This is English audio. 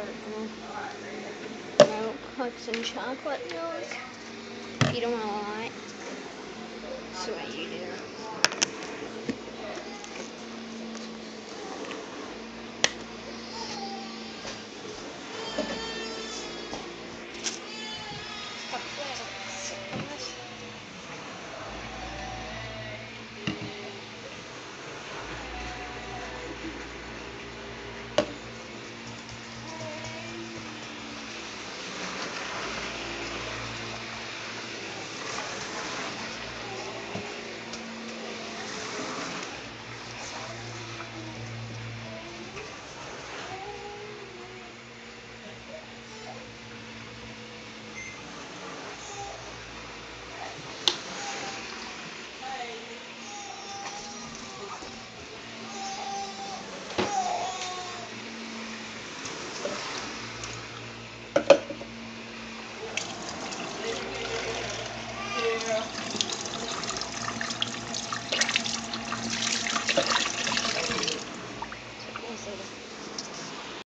milk, like some chocolate milk. If you don't want a lot, that's what you do.